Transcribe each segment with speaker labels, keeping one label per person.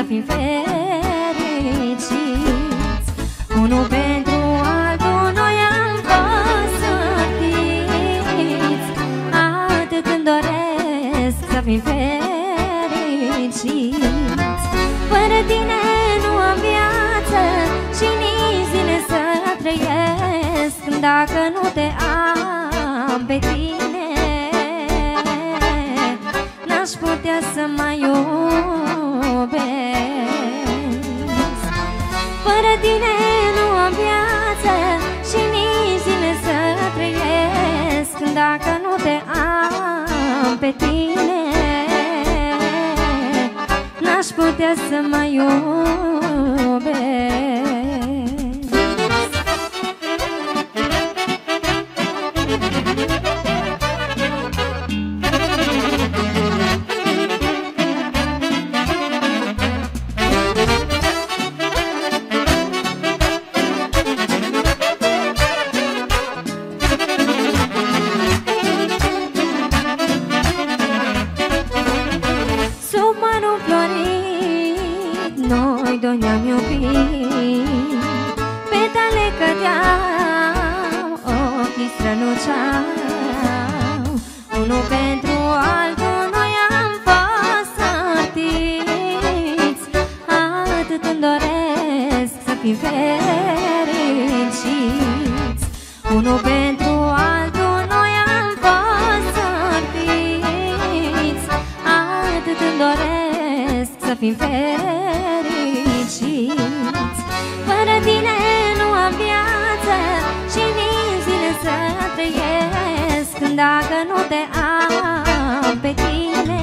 Speaker 1: fim fericiți. Unul pentru altul noi am fost sărtiți. Atât îmi doresc să fim fericiți. Fără tine nu am viață și nici zile să trăiesc dacă nu te am pe tine. N-aș putea să mai iubesc. Fără tine nu am viață și nici zile să trăiesc dacă nu te am pe tine. N-aș putea să mai iubesc. Noi doi ne-am iubit, petale cădeau, ochii străluceau. Unul pentru altul noi am fost sărtiți. Atât îmi doresc să fim fericiți. Unul pentru altul noi am fost sărtiți. Atât îmi doresc să fim fericiți. Fără tine nu am viață și nici zile să trăiesc dacă nu te am pe tine.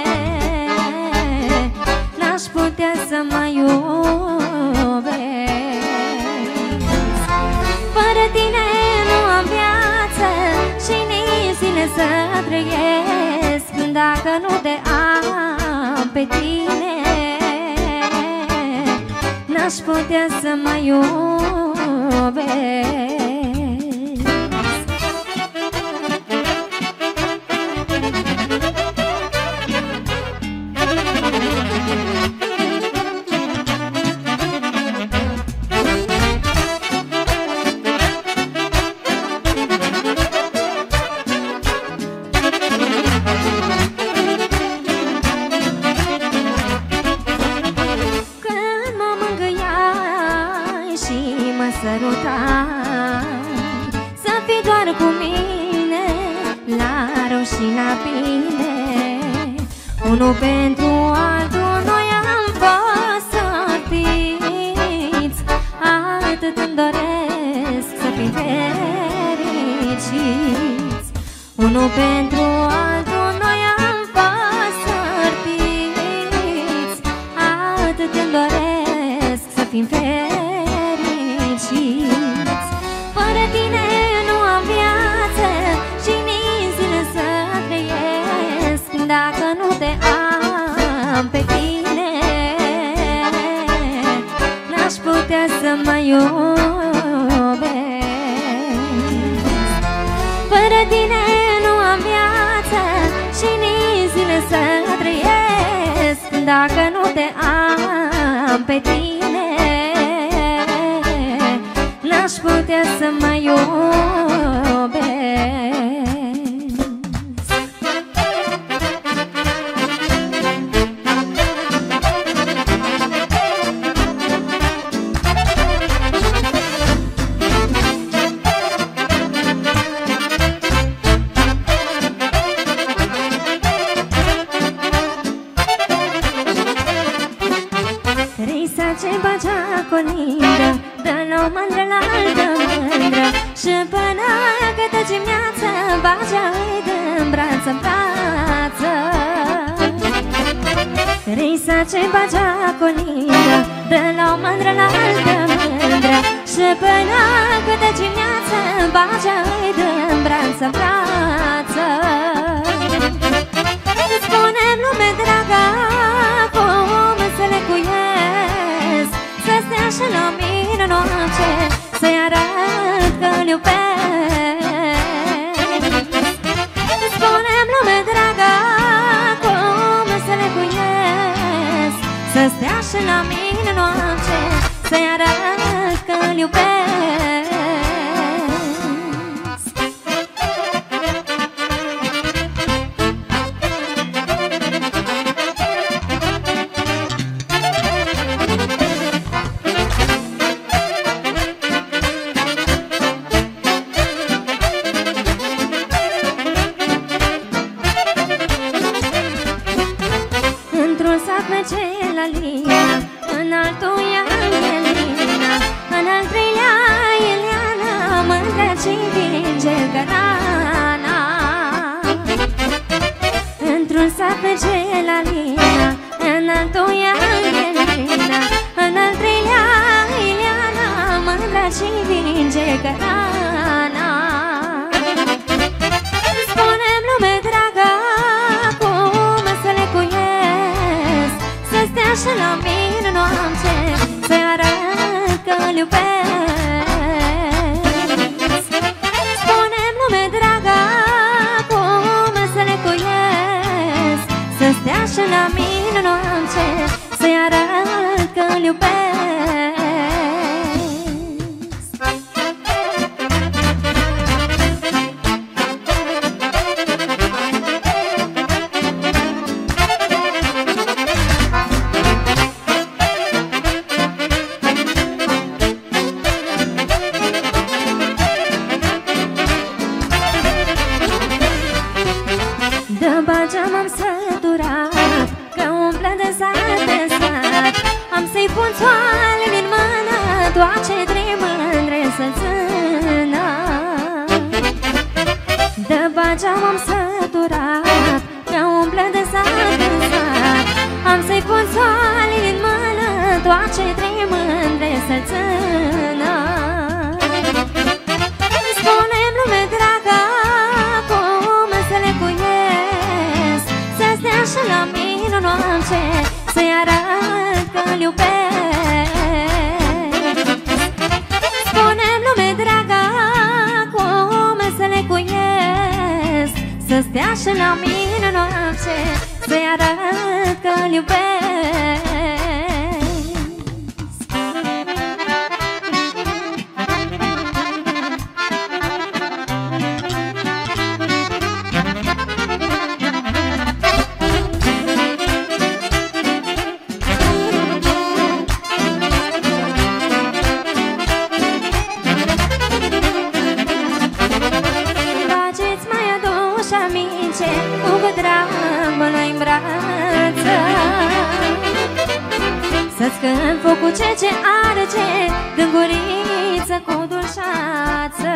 Speaker 1: N-aș putea să mai iubesc. Fără tine nu am viață și nici zile să trăiesc dacă nu te am pe tine. N-aș putea să mai iubesc. Să fii doar cu mine, la rău și la bine. Unul pentru altul noi am fost sărtiți. Atât îmi doresc să fim fericiți. Unul pentru altul noi am fost sărtiți. Atât îmi doresc să fim fericiți. Fără tine nu am viață și nici zile să trăiesc dacă nu te am pe tine. N-aș putea să mai iubesc. Fără tine nu am viață și nici zile să trăiesc dacă nu te am pe tine. N-aș putea să mai iubesc. Risa ce bagea colindă, de la o mândră la altă mândră, și până câtă dimineață bagea-i de-n brață în brață. Risa ce bagea colindă, de la o mândră la altă mândră, și până câtă dimineață bagea-i de-n brață în brață. Spune-mi, lume dragă, cum să le cuiesc, să stea și la mine noapte, să-i arăt că-l iubesc. Spune-mi, lume dragă, cum să le cuiesc, să stea stea și la mine noapte, să-i arăt că-l iubesc. Într-un sat merge la Lina, în altul e Angelina, în al treilea Ileana, mândră ce vinge gărana. Într-un sat merge la Lina, în altul e Angelina, în al treilea Ileana, mândră ce vinge gărana. Spune-mi, lume dragă, cum să le cuiesc, să stea și la mine noapte, să-i arăt că-l iubesc. Spune-mi, lume dragă, cum să le cuiesc, să stea și la mine noapte, să-i arăt că-l iubesc. De Bagea m-am săturat, că umblă de sat în sat. Am să-i pun țoale din mână, toate trei mândre să țină. De Bagea m-am săturat, că umblă de sat în sat. Am să-i pun țoale din mână, toate trei mândre să țină. Spune-mi, lume dragă, cum să le cuiesc, să stea și la mine noapte, să-i arăt că-l iubesc. Spune-mi, lume dragă, cum să le cuiesc, să stea și la mine noapte, să-i arăt că-l iubesc. Bageți mai aduși aminte, cu drag mă luai în brață, să-ți cânt focul ce arge, din guriță cu dulceață.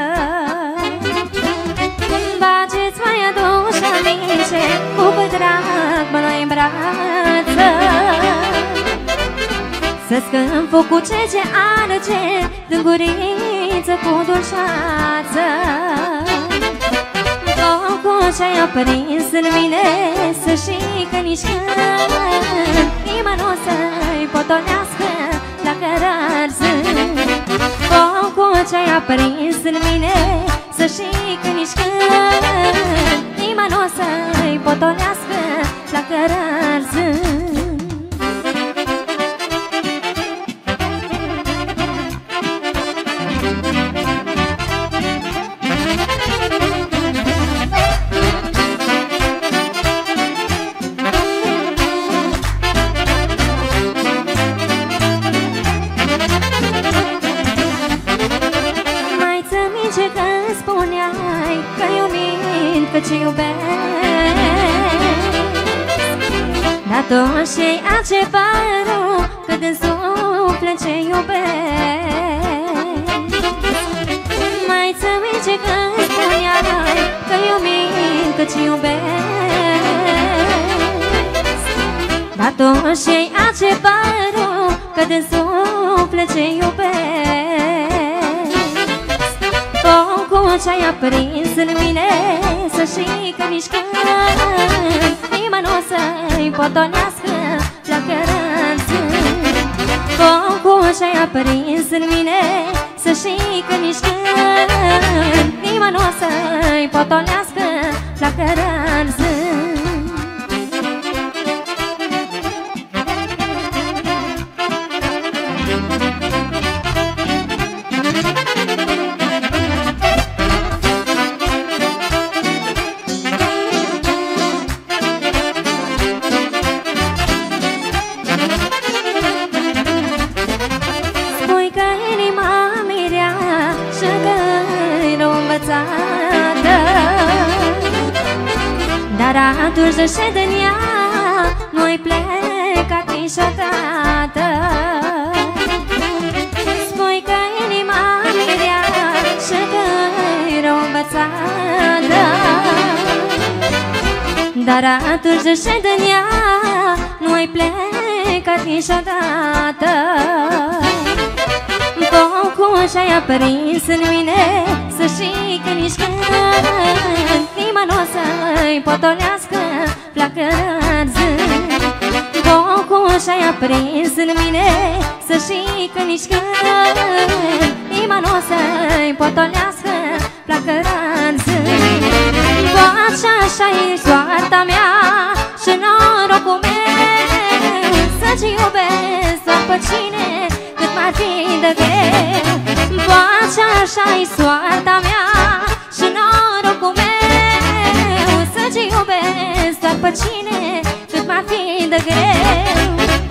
Speaker 1: Bageți mai aduși aminte, cu drag mă luai în brață, să-ți cânt focul ce arge, din guriță cu dulceață. Focul ce-ai aprins în mine, să știi că nici când inima n-o să-i potolească la cărărzând. Focul ce-ai aprins în mine, să știi că nici când inima n-o să-i potolească la cărărzând. Spuneai că eu mint, că ce iubesc, dar tot și-ai altceva-ru, că din suflet ce iubesc. Mai ți minte când spuneai că eu mint, că ce iubesc, dar tot și-ai altceva-ru, că din suflet ce iubesc. Focul ce-ai aprins în mine, să știi că nici când inima n-o să-i potolească la cărărzând. Focul ce-ai aprins în mine, să știi că nici când inima n-o să-i potolească la cărărzând. atunci de ședenia nu-ai plecat niciodată. Spui că inima mi-e rea și că-i rău învățată, dar atunci de ședenia nu-ai plecat niciodată. Focul și-ai aprins în mine, să știi că nici când inima n-o să-i potolească flacărărzând. Focul și-ai aprins în mine, să știi că nici când inima n-o să-i potolească flacărărzând. Boața așa-i soarta mea și norocul meu, să-ți iubesc doar pe cine cât m-ar fi de greu. Boața așa-i soarta mea și norocul meu, să-ți iubesc doar pe cine cât m-ar fi de greu.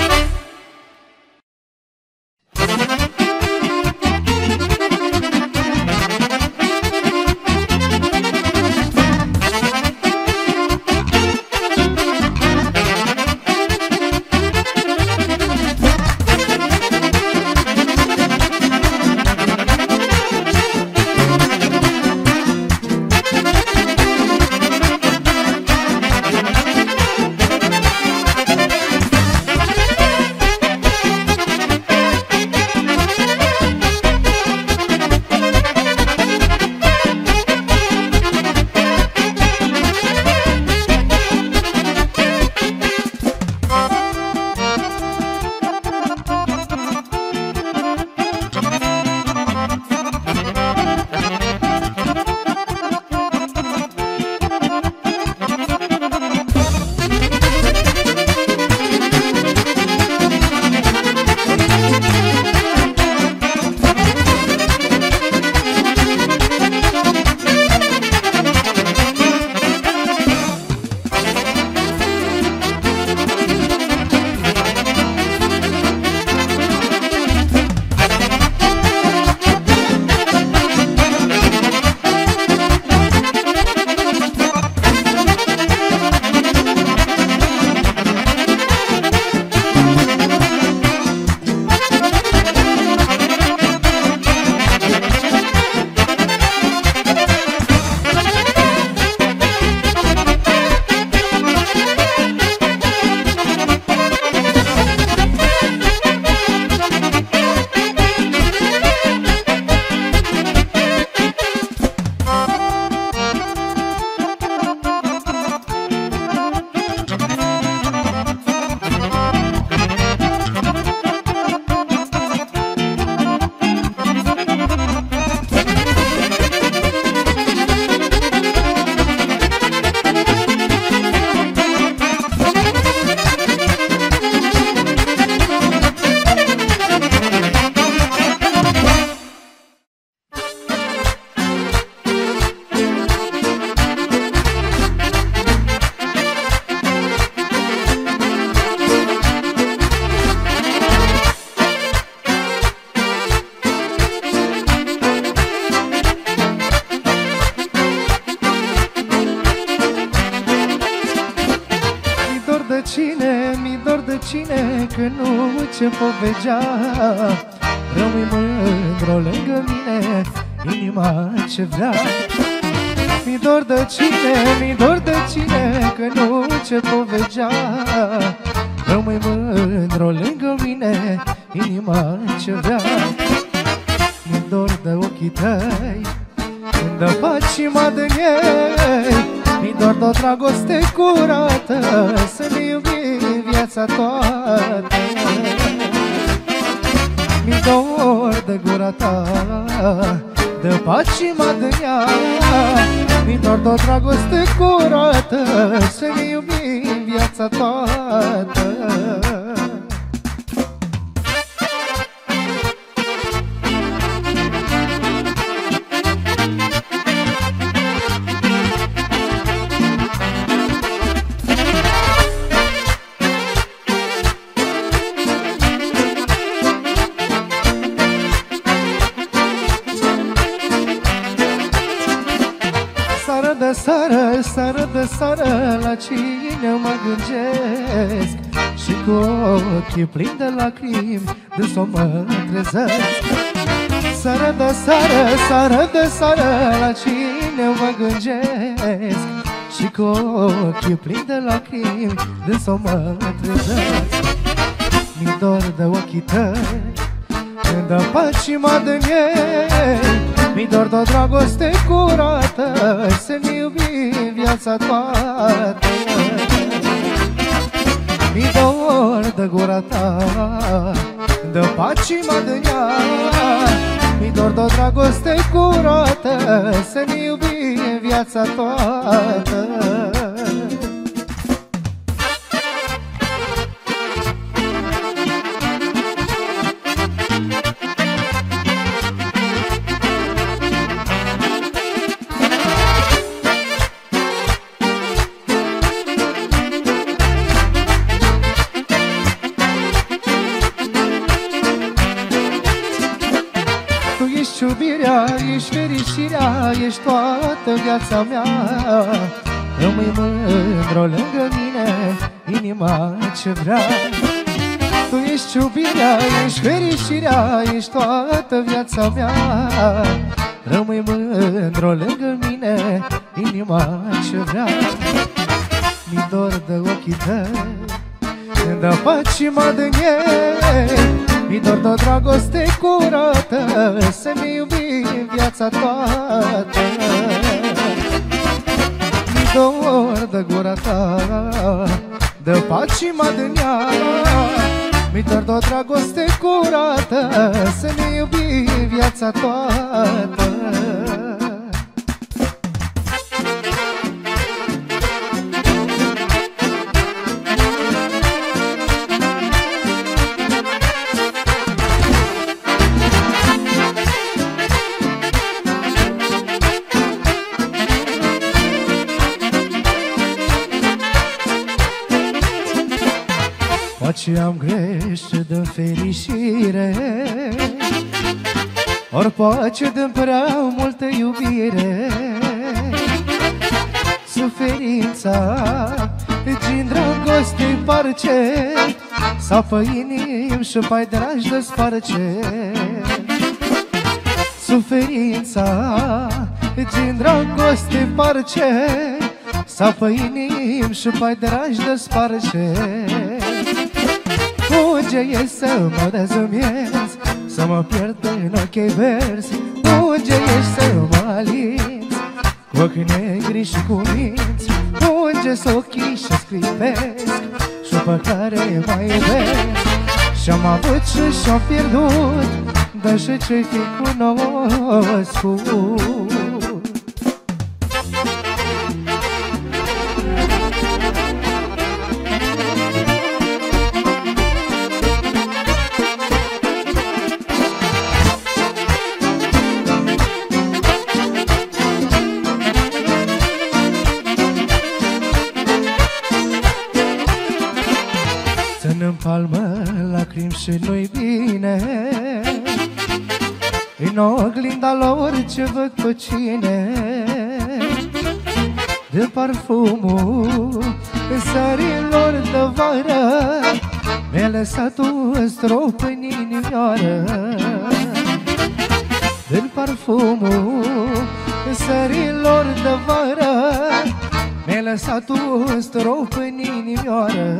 Speaker 2: cine că nu ce povegea. Rămâi mândru lângă mine, inima ce vrea. Mi dor de cine, mi dor de cine că nu ce povegea. Rămâi mândru lângă mine, inima ce vrea. Mi dor de ochii tăi când dă pacima de ei. Mi dor de o dragoste curată, să ne iubim viața toată. Mi dor de gura ta, de pacima de ea. Mi dor de o dragoste curată, să ne iubim viața toată. Sară, de seară la cine mă gândesc și cu ochii plini de lacrimi de s-o mă trezesc. Seară de seară, seară de seară la cine mă gândesc și cu ochii plini de lacrimi de s-o mă trezesc. Mi dor de ochii tăi, de păcima de miei, mi dor de o dragoste curată, să-mi iubi viața toată. Mi dor de gura ta, de păcima de ea, mi dor de o dragoste curată, să-mi iubi viața toată. Iubirea, ești fericirea, ești toată viața mea. Rămâi mândru lângă mine, inima ce vrea. Tu ești iubirea, ești fericirea, ești toată viața mea. Rămâi mândru lângă mine, inima ce vrea. Mi dor de ochii tăi, de păcima de miei, mi dor de o dragoste curată, să-mi iubi viața toată. Mi dor de gura ta, de păcima de ea, mi dor de o dragoste curată, să-mi iubi viața toată. Poate am greșit din fericire, ori poate din prea multă iubire. Suferința din dragoste parce sapă inim și pai dragi desparce. Suferința din dragoste parce sapă inim și pai dragi desparce. Unde e să mă dezumiez, să mă pierd în ochii verzi? Unde ești să mă alinți, cu ochii negri și cu minți? Unde s ochii și scrivesc, și pe care mă iubesc? Și-am avut și și-am pierdut, dar și ce-i fi cunoscut? Țin în palmă lacrimi și nu-i bine, în oglinda lor ce văd pe cine. De parfumul sărilor de vară mi-a lăsat un strop în inimioară. Din parfumul sărilor de vară mi-a lăsat un strop în inimioară.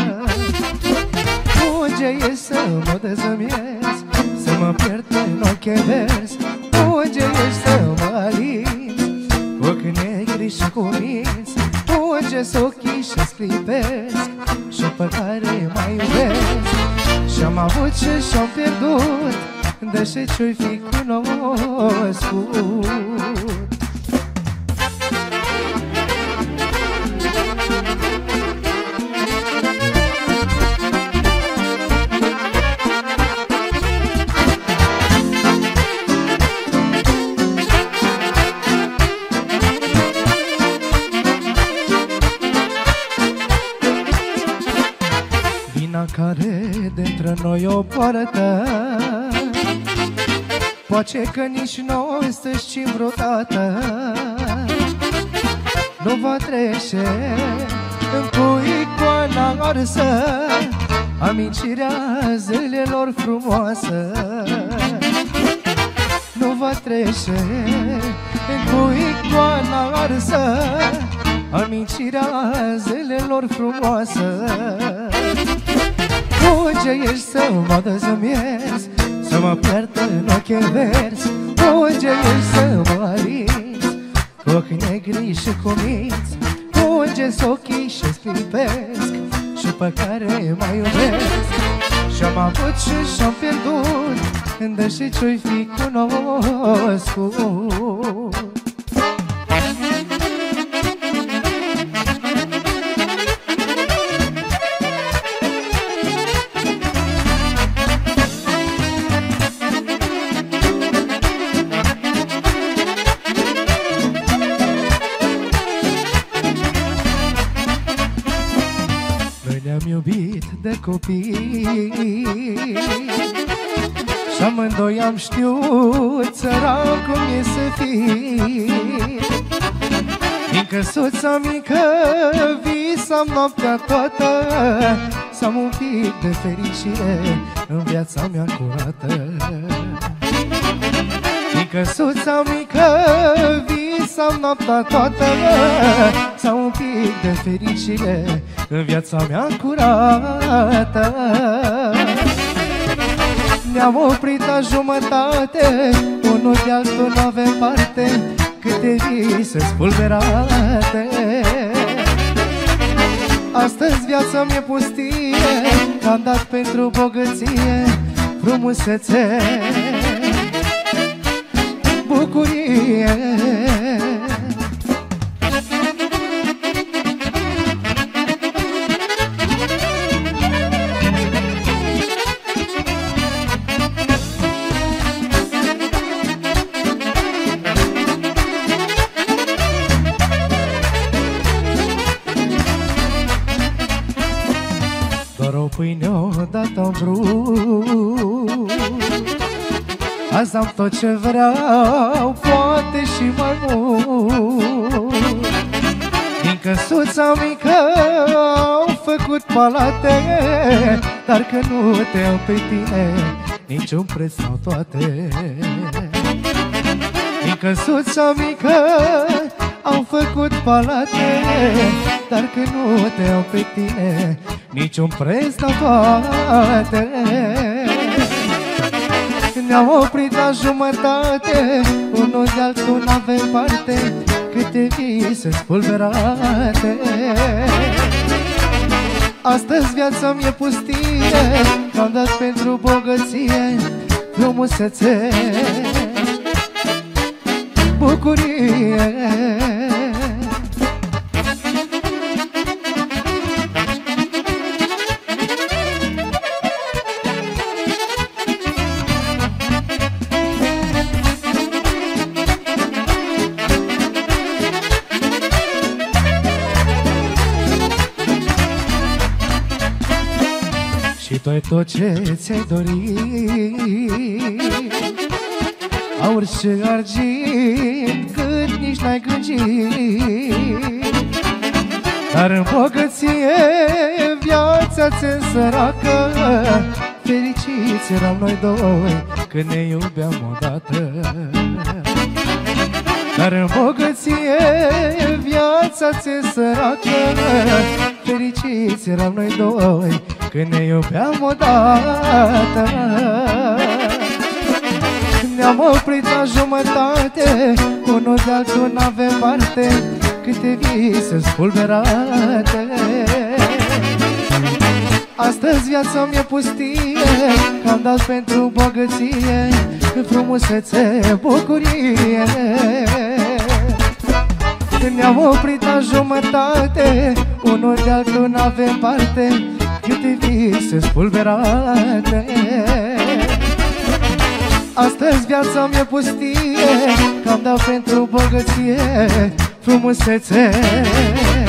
Speaker 2: Unde e să mă dezămiez, să mă pierd în ochii verzi? Unde ești să mă alinți, cu ochii negri și cu minți? Unde-s ochii și sclipesc, și pe care mai iubesc? Și-am avut și și-am pierdut, deși ce-i fi cunoscut. Care dintre noi o poartă, poate că nici noi să știm vreodată. nu va trece cu icoana arsă, amintirea zilelor frumoase. Nu va trece cu icoana arsă, amintirea zilelor frumoase. Unde ești să mă dezămiez, să mă pierd în ochi verzi? Unde ești să mă alinți, cu ochi negri și cu minți? Unde-s ochii și sclipesc și pe care mă iubesc? Și-am avut și și-am pierdut, când și ce-i fi cunoscut. De copii și amândoi am știut țăran cum e să fii. Din căsuța mică visam noaptea toată să am un pic de fericire în viața mea curată. Din căsuța mică visam noaptea toată să am un pic de fericire în viața mea curată. Ne-am oprit la jumătate, unul de altul n-avem parte, câte vise spulberate. Astăzi viața mi-e pustie, am dat pentru bogăție, frumusețe, bucurie. Pâine odată-am vrut, azi am tot ce vreau, poate și mai mult. Din căsuța mică au făcut palate, dar că nu te iau pe tine, niciun preț n-au toate. Din căsuța mică au făcut palate, dar că nu te iau pe tine, niciun preț n-au toate. Ne-am oprit la jumătate, unul de altul n-avem parte, câte vise spulberate. Astăzi viața mi-e pustie, că-am dat pentru bogăție, frumusețe, bucurie. Și tu ai tot ce ți-ai dorit, aur și argint cât nici n-ai gândit. Dar în bogăție viața ți-e săracă, fericiți eram noi doi când ne iubeam odată. Dar în bogăție viața ți-e săracă, fericiți eram noi doi când ne iubeam odată. Ne-am oprit la jumătate, unul de altul n-avem parte, câte vise spulberate. Astăzi viața mi-e pustie, că-am dat pentru bogăție, frumusețe, bucurie. Ne-am oprit la jumătate, unul de altul n-avem parte, câte vise spulberate. Astăzi viața mi-e pustie, că-am dat pentru bogăție, frumusețe,